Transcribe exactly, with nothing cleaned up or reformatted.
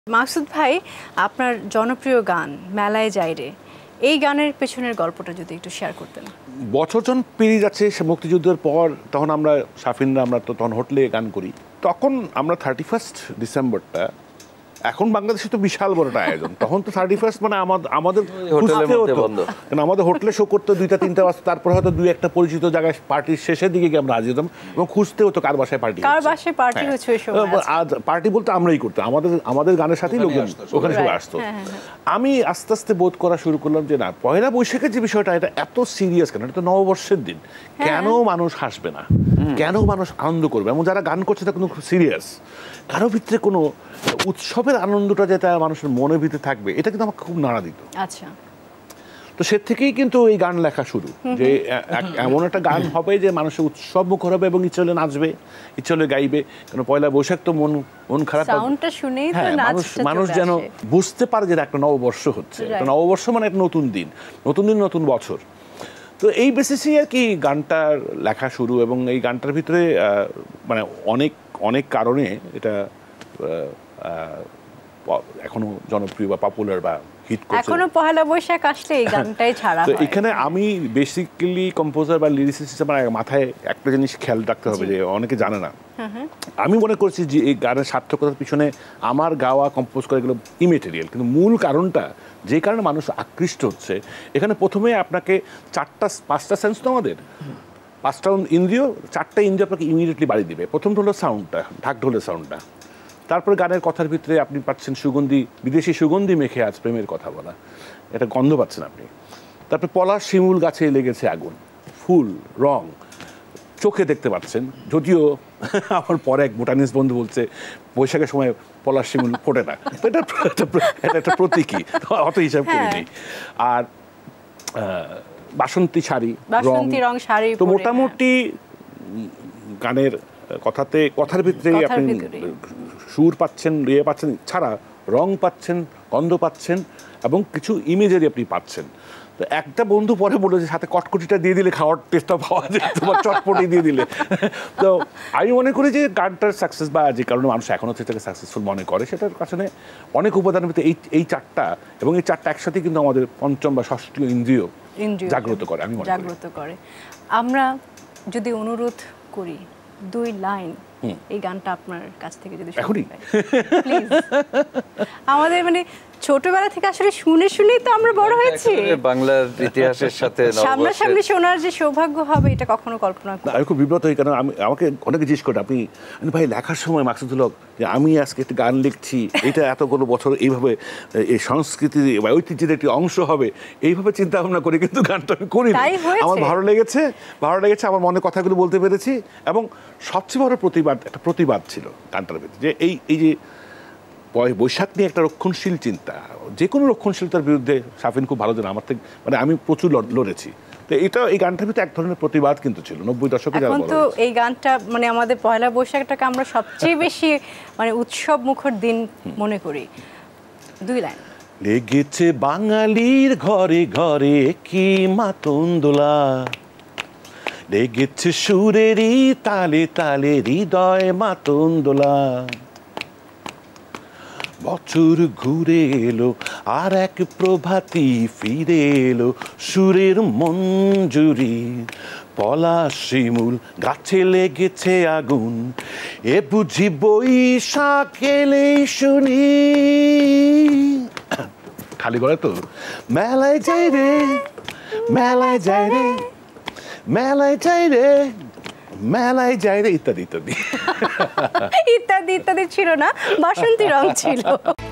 মাকসুদ ভাই, আপনার জনপ্রিয় গান মেলায় যাইরে, এই গানের পেছনের গল্পটা যদি একটু শেয়ার করতেন। বছর জন পেরিয়ে যাচ্ছে মুক্তিযুদ্ধের পর, তখন আমরা সাফিনরা আমরা তো তখন হোটেলে গান করি। তখন আমরা থার্টি ফার্স্ট ডিসেম্বরটা, এখন বাংলাদেশে তো বিশাল বড় একটা আয়োজন, তখন তো থার্টি ফার্স্ট মানে আমাদের আমাদের হোটেলে শো করতে দুইটা তিনটা বাজতে, তারপর হয়তো দুই একটা পরিচিত জায়গায় পার্টির শেষের দিকে গিয়ে আমরা হাজির হতাম এবং খুঁজতে হতো কার বাসায় পার্টি, কার বাসায় পার্টি হচ্ছে। পার্টি বলতে আমরাই করতাম, আমাদের আমাদের গানের সাথেই লোকজন ওখানে সবাই আসতো। আমি আস্তে আস্তে বোধ করা শুরু করলাম যে না, পয়লা বৈশাখের যে বিষয়টা, এটা এত সিরিয়াস কেন, এটা তো নববর্ষের দিন, কেন মানুষ হাসবে না, কেন মানুষ আনন্দ করবে, এবং যারা গান করছে তা কিন্তু খুব সিরিয়াস, কারো ভিতরে কোনো উৎসবের আনন্দটা যেটা মানুষের মনের ভিতরে থাকবে, এটা কিন্তু আমাকে খুব নাড়া দিত। আচ্ছা, তো সে থেকেই কিন্তু এই গান লেখা শুরু, যে এমন একটা গান হবে যে মানুষের উৎসব মুখর হবে এবং ইচ্ছলে নাচবে, ইচ্ছলে গাইবে। কারণ পয়লা বৈশাখ তো মন মন খারাপ, হ্যাঁ, মানুষ মানুষ যেন বুঝতে পারে যে একটা নববর্ষ হচ্ছে, নববর্ষ মানে একটা নতুন দিন, নতুন দিন নতুন বছর। তো এই বেসিসেই আর কি গানটার লেখা শুরু, এবং এই গানটার ভিতরে মানে অনেক অনেক কারণে এটা এখনো জনপ্রিয় বা পপুলার বা হিট করছে। এখনো পয়লা বৈশাখ আসলে এই গানটাই ছাড়া হয়। তো এখানে আমি বেসিক্যালি কম্পোজার বা লিরিসিস্ট হিসেবে মাথায় একটা জিনিস খেয়াল রাখতে হবে, যে অনেকে জানে না। আমি মনে করছি যে এই গানের সার্থকতার পিছনে আমার গাওয়া কম্পোজ করা এগুলো ইমেটেরিয়াল, কিন্তু মূল কারণটা যে কারণে মানুষ আকৃষ্ট হচ্ছে, এখানে প্রথমে আপনাকে চারটা পাঁচটা সেন্স তো আমাদের, পাঁচটা ইন্দ্রিয়, চারটা ইন্দ্রিয় আপনাকে ইমিডিয়েটলি বাড়ি দিবে। প্রথমটা হলো সাউন্ডটা, ঢাক ঢোলের সাউন্ডটা। তারপরে গানের কথার ভিতরে আপনি পাচ্ছেন সুগন্ধি, বিদেশি সুগন্ধি মেখে আজ প্রেমের কথা বলা, এটা গন্ধ পাচ্ছেন আপনি। তারপরে পলাশ শিমুল গাছে লেগেছে আগুন, ফুল রং চোখে দেখতে পাচ্ছেন, যদিও আমার পরে এক বোটানিস্ট বন্ধু বলছে বৈশাখের সময় পলাশ শিমুল ফোটে না, এটা এটা একটা প্রতীকী, অত হিসাব করিনি। আর বাসন্তী শাড়ি, রং, তো মোটামুটি গানের কথাতে কথার ভিতরে আপনি সুর পাচ্ছেন, ইয়ে পাচ্ছেন, ছাড়া রং পাচ্ছেন, গন্ধ পাচ্ছেন, এবং কিছু ইমেজারি আপনি পাচ্ছেন। তো একটা বন্ধু পরে বললো যে সাথে কটকটিটা দিয়ে দিলে খাওয়ার টেস্টটা পাওয়া যায়, তোমার চটপটি দিয়ে দিলে। তো আমি মনে করি যে গানটার সাকসেস, বা যে কারণে মানুষ এখনও সেটাকে সাকসেসফুল মনে করে, সেটার কারণে অনেক উপাদানের ভিতরে এই এই চারটা, এবং এই চারটা একসাথে কিন্তু আমাদের পঞ্চম বা ষষ্ঠীয় ইন্দ্রিয় জাগ্রত করে, আমি জাগ্রত করে। আমরা যদি অনুরোধ করি দুই লাইন এই গানটা আপনার কাছ থেকে যদি শুনি প্লিজ। আমাদের মানে ছোটবেলা থেকে আসলে শুনে শুনেই তো আমরা বড় হয়েছি, বাংলার ইতিহাসের সাথে সামনাসামনি শোনার যে সৌভাগ্য হবে, এটা কখনো কল্পনা করি। আমি খুব বিব্রত হই, কারণ আমি আমাকে অনেকে জিজ্ঞেস করে, আপনি ভাই লেখার সময় মাকসুদুল হক, যে আমি আজকে একটি গান লিখছি, এটা এতগুলো বছর এইভাবে এই সংস্কৃতি বা ঐতিহ্যের একটি অংশ হবে, এইভাবে চিন্তা ভাবনা করি, কিন্তু গানটা আমি করি। আমার ভালো লেগেছে, ভালো লেগেছে, আমার মনে কথাগুলো বলতে পেরেছি, এবং সবচেয়ে বড় প্রতিবাদ, একটা প্রতিবাদ ছিল গানটার ভিতরে, যে এই এই যে বৈশাখ নিয়ে একটা রক্ষণশীল চিন্তা, যে কোনো রক্ষণশীলতার বিরুদ্ধে সাফিন খুব ভালো জানে, আমার থেকে মানে আমি প্রচুর লড়েছি। তো এটা এই গানটার ভিতরে এক ধরনের প্রতিবাদ কিন্তু ছিল নব্বই দশকে। এখন তো এই গানটা মানে আমাদের পয়লা বৈশাখটাকে আমরা সবচেয়ে বেশি মানে উৎসব মুখর দিন মনে করি। দুই লাইন। লেগেছে বাঙালির ঘরে ঘরে কি মাতন্দোলা, লেগেছে সুরেরই তালে তালে হৃদয় মাতন্দোলা, বছর ঘুরে এলো আর এক প্রভাতী ফিরে এলো সুরের মঞ্জুরি, পলাশ শিমুল গাছে লেগেছে আগুন, এ বুঝি বৈশাখ এলেই শুনি। খালি করে তো মেলায় যাই রে, মেলায় যাই রে, মেলায় যাই রে, মেলায় যাই রে, ইত্যাদি ইত্যাদি ইত্যাদি ইত্যাদি ছিল না, বাসন্তী রং ছিল।